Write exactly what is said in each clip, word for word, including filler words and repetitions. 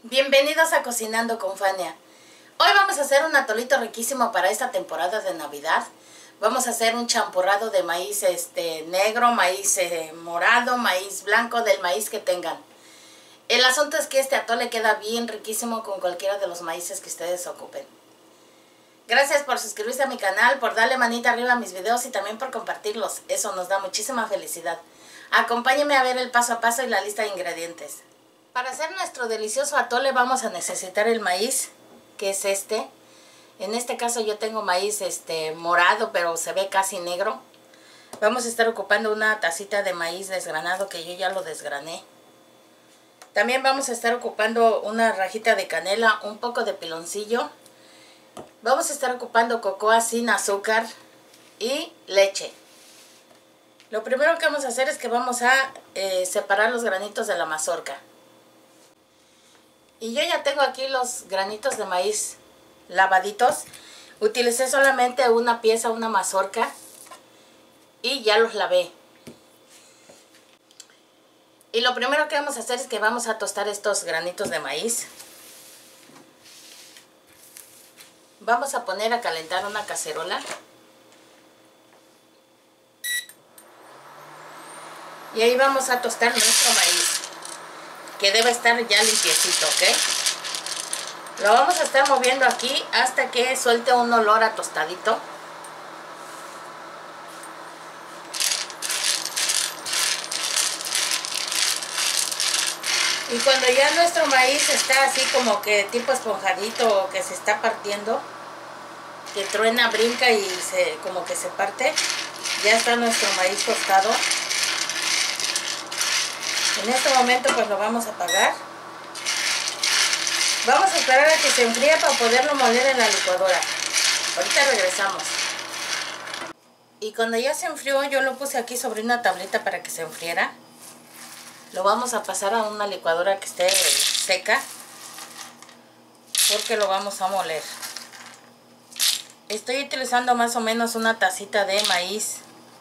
Bienvenidos a Cocinando con Fania. Hoy vamos a hacer un atolito riquísimo para esta temporada de Navidad. Vamos a hacer un champurrado de maíz este, negro, maíz eh, morado, maíz blanco, del maíz que tengan. El asunto es que este atole queda bien riquísimo con cualquiera de los maíces que ustedes ocupen. Gracias por suscribirse a mi canal, por darle manita arriba a mis videos y también por compartirlos. Eso nos da muchísima felicidad. Acompáñenme a ver el paso a paso y la lista de ingredientes. Para hacer nuestro delicioso atole vamos a necesitar el maíz, que es este. En este caso yo tengo maíz este morado, pero se ve casi negro. Vamos a estar ocupando una tacita de maíz desgranado que yo ya lo desgrané. También vamos a estar ocupando una rajita de canela, un poco de piloncillo. Vamos a estar ocupando cocoa sin azúcar y leche. Lo primero que vamos a hacer es que vamos a eh, separar los granitos de la mazorca. Y yo ya tengo aquí los granitos de maíz lavaditos. Utilicé solamente una pieza, una mazorca, y ya los lavé. Y lo primero que vamos a hacer es que vamos a tostar estos granitos de maíz. Vamos a poner a calentar una cacerola. Y ahí vamos a tostar nuestro maíz, que debe estar ya limpiecito, ¿ok? Lo vamos a estar moviendo aquí hasta que suelte un olor a tostadito. Y cuando ya nuestro maíz está así como que tipo esponjadito o que se está partiendo, que truena, brinca y se, como que se parte, ya está nuestro maíz tostado. En este momento pues lo vamos a apagar. Vamos a esperar a que se enfríe para poderlo moler en la licuadora. Ahorita regresamos. Y cuando ya se enfrió, yo lo puse aquí sobre una tableta para que se enfriera. Lo vamos a pasar a una licuadora que esté seca, porque lo vamos a moler. Estoy utilizando más o menos una tacita de maíz.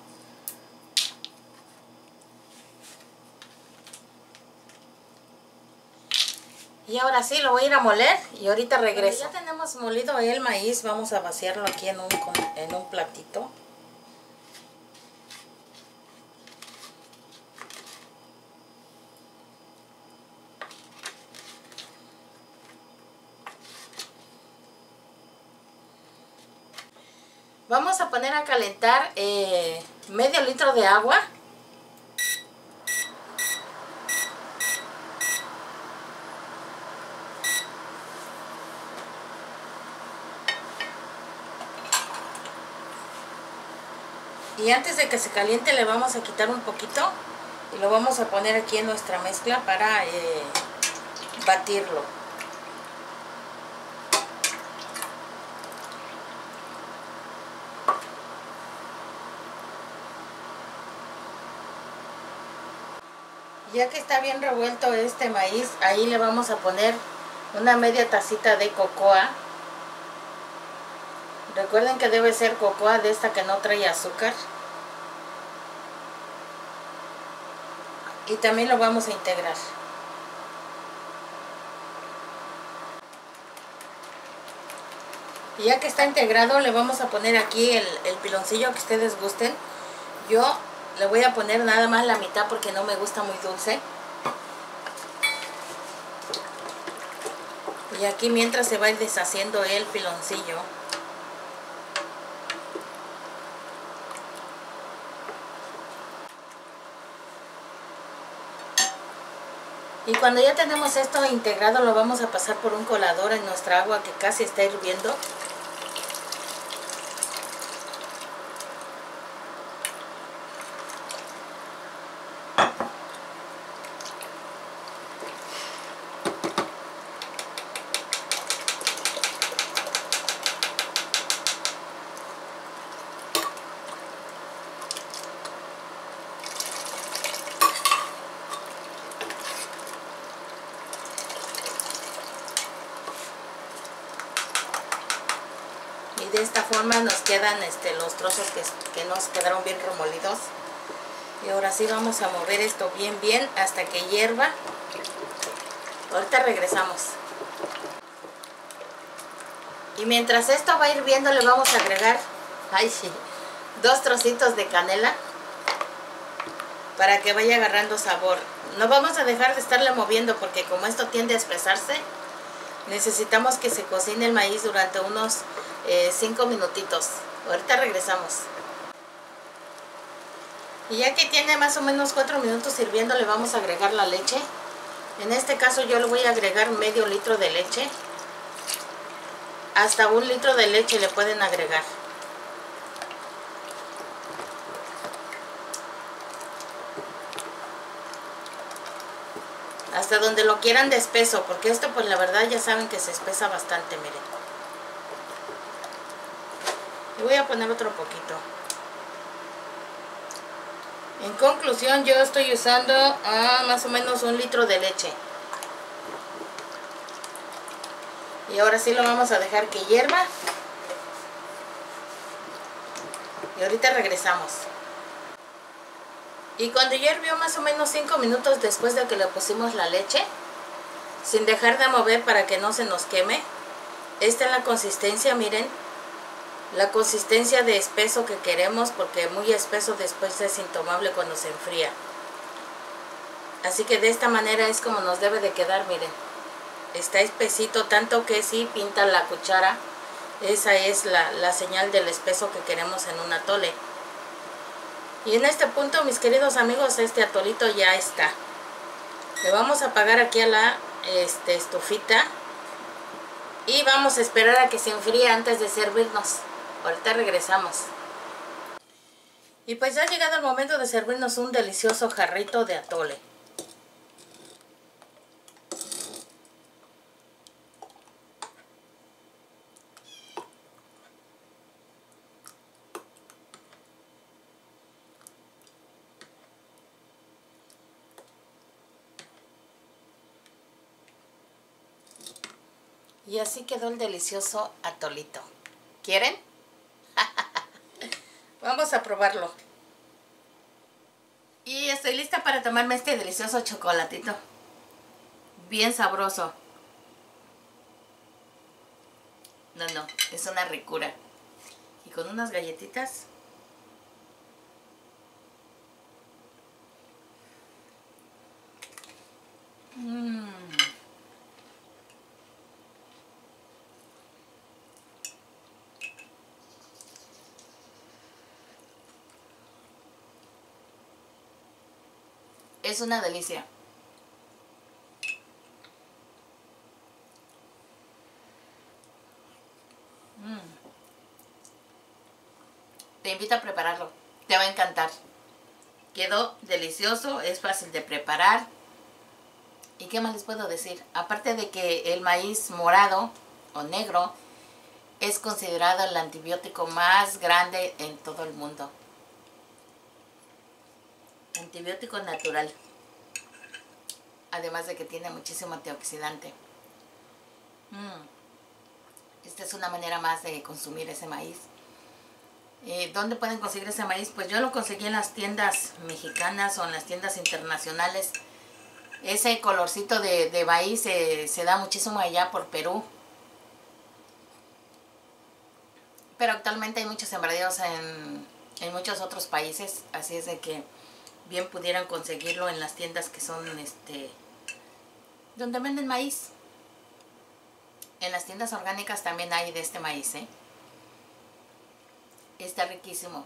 Y ahora sí lo voy a ir a moler y ahorita regreso. Cuando ya tenemos molido el maíz, vamos a vaciarlo aquí en un, en un platito. Vamos a poner a calentar eh, medio litro de agua. Y antes de que se caliente le vamos a quitar un poquito y lo vamos a poner aquí en nuestra mezcla para eh, batirlo. Ya que está bien revuelto este maíz, ahí le vamos a poner una media tacita de cocoa. Recuerden que debe ser cocoa de esta que no trae azúcar. Y también lo vamos a integrar. Y ya que está integrado, le vamos a poner aquí el, el piloncillo que ustedes gusten. Yo le voy a poner nada más la mitad porque no me gusta muy dulce. Y aquí mientras se va a ir deshaciendo el piloncillo. Y cuando ya tenemos esto integrado, lo vamos a pasar por un colador en nuestra agua que casi está hirviendo. Y de esta forma nos quedan este, los trozos que, que nos quedaron bien remolidos. Y ahora sí vamos a mover esto bien bien hasta que hierva. Ahorita regresamos. Y mientras esto va hirviendo le vamos a agregar, ay sí, dos trocitos de canela para que vaya agarrando sabor. No vamos a dejar de estarle moviendo porque como esto tiende a espesarse, necesitamos que se cocine el maíz durante unos cinco minutitos. Ahorita regresamos. Y ya que tiene más o menos cuatro minutos hirviendo, le vamos a agregar la leche. En este caso yo le voy a agregar medio litro de leche. Hasta un litro de leche le pueden agregar. Hasta donde lo quieran de espeso, porque esto pues la verdad ya saben que se espesa bastante, miren. Y voy a poner otro poquito. En conclusión, yo estoy usando ah, más o menos un litro de leche. Y ahora sí lo vamos a dejar que hierva. Y ahorita regresamos. Y cuando hirvió más o menos cinco minutos después de que le pusimos la leche, sin dejar de mover para que no se nos queme, esta es la consistencia, miren. La consistencia de espeso que queremos, porque muy espeso después es intomable cuando se enfría. Así que de esta manera es como nos debe de quedar, miren. Está espesito, tanto que si pinta la cuchara, esa es la, la señal del espeso que queremos en un atole. Y en este punto, mis queridos amigos, este atolito ya está. Le vamos a apagar aquí a la este, estufita. Y vamos a esperar a que se enfríe antes de servirnos. Ahorita regresamos. Y pues ya ha llegado el momento de servirnos un delicioso jarrito de atole. Y así quedó el delicioso atolito. ¿Quieren? Vamos a probarlo. Y estoy lista para tomarme este delicioso chocolatito. Bien sabroso. No, no, es una ricura. Y con unas galletitas. Mmm. Es una delicia. Mm. Te invito a prepararlo. Te va a encantar. Quedó delicioso, es fácil de preparar. ¿Y qué más les puedo decir? Aparte de que el maíz morado o negro es considerado el antibiótico más grande en todo el mundo. Antibiótico natural. Además de que tiene muchísimo antioxidante. Mm. Esta es una manera más de consumir ese maíz. Eh, ¿Dónde pueden conseguir ese maíz? Pues yo lo conseguí en las tiendas mexicanas o en las tiendas internacionales. Ese colorcito de, de maíz se, se da muchísimo allá por Perú. Pero actualmente hay muchos sembradíos en, en muchos otros países. Así es de que bien pudieran conseguirlo en las tiendas que son este donde venden maíz. En las tiendas orgánicas también hay de este maíz, ¿eh? Está riquísimo.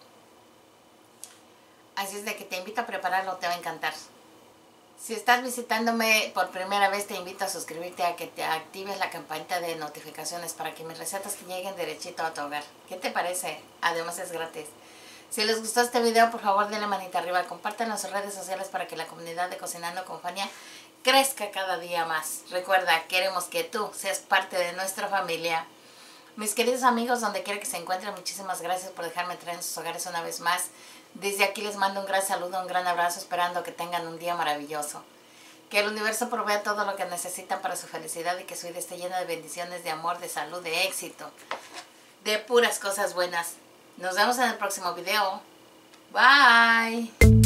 Así es de que te invito a prepararlo, te va a encantar. Si estás visitándome por primera vez, te invito a suscribirte, a que te actives la campanita de notificaciones para que mis recetas te lleguen derechito a tu hogar. ¿Qué te parece? Además es gratis. Si les gustó este video, por favor denle manita arriba, compártanlo en sus redes sociales para que la comunidad de Cocinando con Fania crezca cada día más. Recuerda, queremos que tú seas parte de nuestra familia. Mis queridos amigos, donde quiera que se encuentren, muchísimas gracias por dejarme entrar en sus hogares una vez más. Desde aquí les mando un gran saludo, un gran abrazo, esperando que tengan un día maravilloso. Que el universo provea todo lo que necesitan para su felicidad y que su vida esté llena de bendiciones, de amor, de salud, de éxito, de puras cosas buenas. Nos vemos en el próximo video. Bye.